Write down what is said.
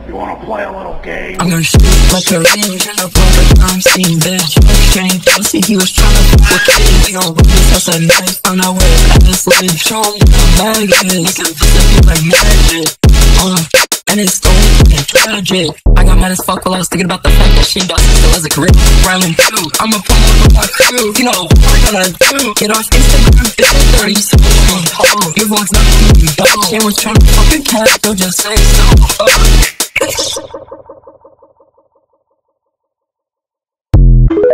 You wanna play a little game? I'm gonna shoot like a range in a public crime scene, bitch. Can't pussy, he was tryna fuck with kids. We gon' rip this house at night, found out where his ass live. Show him what the bag is, he can piss up like magic. And it's so fucking tragic. I got mad as fuck while I was thinking about the fact that she Dawson still has a career. Rhyming too, I'ma pull up with my crew. You know what I'm gonna do? Get off Instagram, 30 seconds. Your vlog's not gonna be done. She was tryna fucking cat, so just say so.